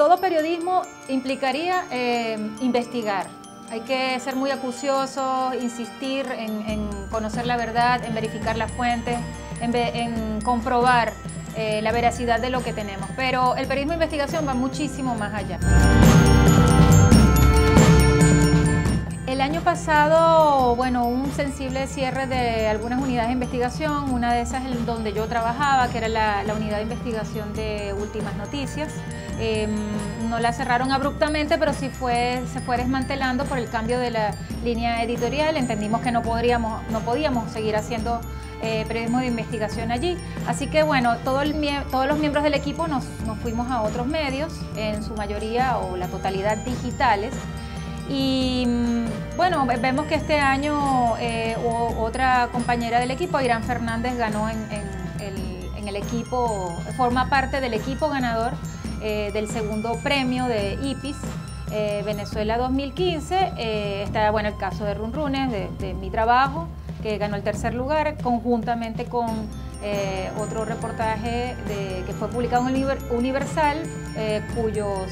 todo periodismo implicaría investigar. Hay que ser muy acuciosos, insistir en conocer la verdad, en verificar las fuentes, en comprobar la veracidad de lo que tenemos. Pero el periodismo de investigación va muchísimo más allá. El año pasado, bueno, un sensible cierre de algunas unidades de investigación, una de esas es donde yo trabajaba, que era la unidad de investigación de Últimas Noticias. No la cerraron abruptamente, pero sí se fue desmantelando por el cambio de la línea editorial. Entendimos que no podíamos seguir haciendo periodismo de investigación allí. Así que bueno, todos los miembros del equipo nos fuimos a otros medios, en su mayoría o la totalidad digitales. Y bueno, vemos que este año otra compañera del equipo, Irán Fernández, ganó en el equipo, forma parte del equipo ganador del segundo premio de IPIS Venezuela 2015. Está bueno el caso de Run Runes, de mi trabajo, que ganó el tercer lugar, conjuntamente con otro reportaje que fue publicado en el Universal, cuyos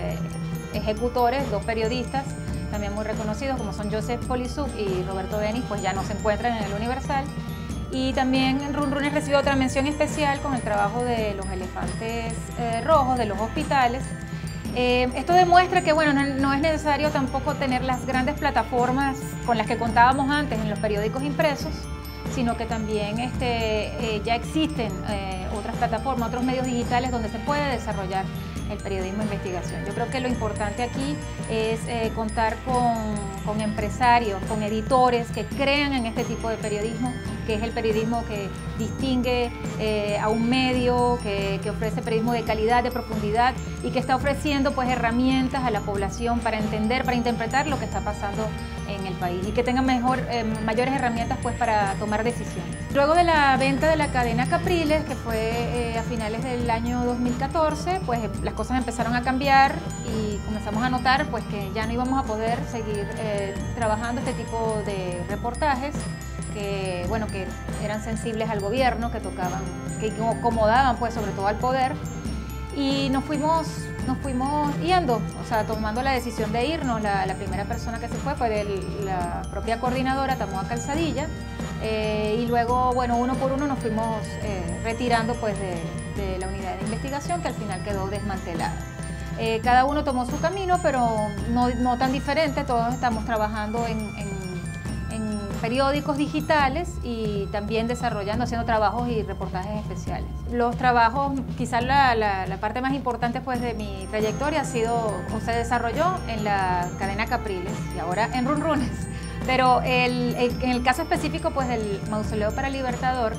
ejecutores, dos periodistas también muy reconocidos, como son Joseph Polisuk y Roberto Denis, pues ya no se encuentran en el Universal. Y también Run Runes recibió otra mención especial con el trabajo de los elefantes rojos de los hospitales. Esto demuestra que bueno, no es necesario tampoco tener las grandes plataformas con las que contábamos antes en los periódicos impresos, sino que también ya existen otras plataformas, otros medios digitales donde se puede desarrollar el periodismo de investigación. Yo creo que lo importante aquí es contar con empresarios, con editores que crean en este tipo de periodismo, que es el periodismo que distingue a un medio, que ofrece periodismo de calidad, de profundidad y que está ofreciendo pues herramientas a la población para entender, para interpretar lo que está pasando en el país y que tengan mayores herramientas pues para tomar decisiones. Luego de la venta de la cadena Capriles, que fue a finales del año 2014, pues las cosas empezaron a cambiar y comenzamos a notar pues que ya no íbamos a poder seguir trabajando este tipo de reportajes que eran sensibles al gobierno, que incomodaban pues sobre todo al poder, y nos fuimos yendo, o sea, tomando la decisión de irnos. La primera persona que se fue la propia coordinadora, Tamoa Calzadilla, y luego, bueno, uno por uno nos fuimos retirando pues de la unidad de investigación, que al final quedó desmantelada. Cada uno tomó su camino, pero no tan diferente. Todos estamos trabajando en periódicos digitales y también haciendo trabajos y reportajes especiales. Los trabajos, quizás la parte más importante pues de mi trayectoria se desarrolló en la cadena Capriles y ahora en Run Runes. Pero en el caso específico pues del Mausoleo para el Libertador,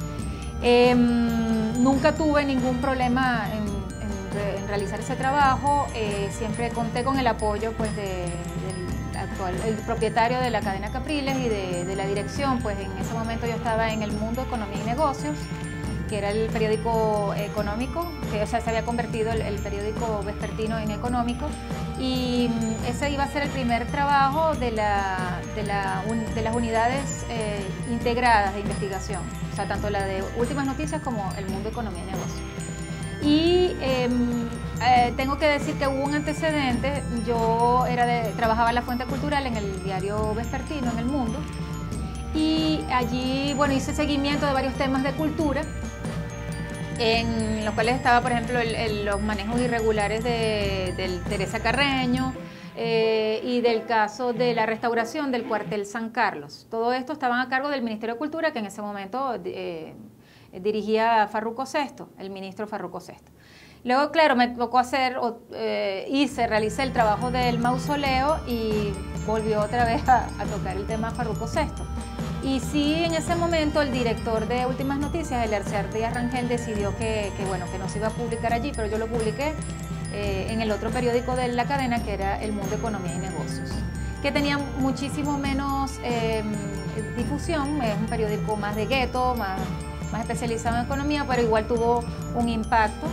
nunca tuve ningún problema en realizar ese trabajo. Siempre conté con el apoyo pues el propietario de la cadena Capriles y de la dirección. Pues en ese momento yo estaba en El Mundo, Economía y Negocios, que era el periódico económico, que se había convertido el periódico vespertino en económico, y ese iba a ser el primer trabajo de las unidades integradas de investigación, o sea, tanto la de Últimas Noticias como El Mundo, Economía y Negocios. Y tengo que decir que hubo un antecedente. Yo trabajaba en la Fuente Cultural, en el diario vespertino, en El Mundo, y allí, bueno, hice seguimiento de varios temas de cultura, en los cuales estaba, por ejemplo, los manejos irregulares de Teresa Carreño y del caso de la restauración del cuartel San Carlos. Todo esto estaban a cargo del Ministerio de Cultura, que en ese momento dirigía Farruco Sesto, el ministro Farruco Sesto. Luego, claro, me tocó realicé el trabajo del mausoleo y volvió otra vez a tocar el tema Farruco Sesto. Y sí, en ese momento el director de Últimas Noticias, el Erciar Díaz Rangel, decidió que no se iba a publicar allí, pero yo lo publiqué en el otro periódico de la cadena, que era El Mundo, Economía y Negocios, que tenía muchísimo menos difusión. Es un periódico más de gueto, más especializado en economía, pero igual tuvo un impacto.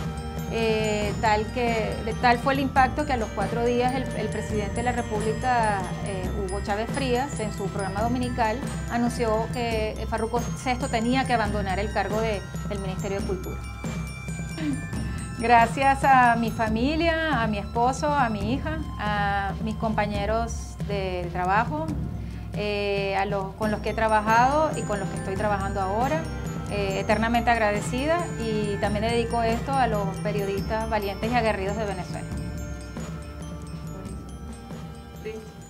Tal fue el impacto que a los 4 días el presidente de la República, Hugo Chávez Frías, en su programa dominical, anunció que Farruco Sesto tenía que abandonar el cargo del Ministerio de Cultura. Gracias a mi familia, a mi esposo, a mi hija, a mis compañeros de trabajo, con los que he trabajado y con los que estoy trabajando ahora. Eternamente agradecida, y también dedico esto a los periodistas valientes y aguerridos de Venezuela. Listo.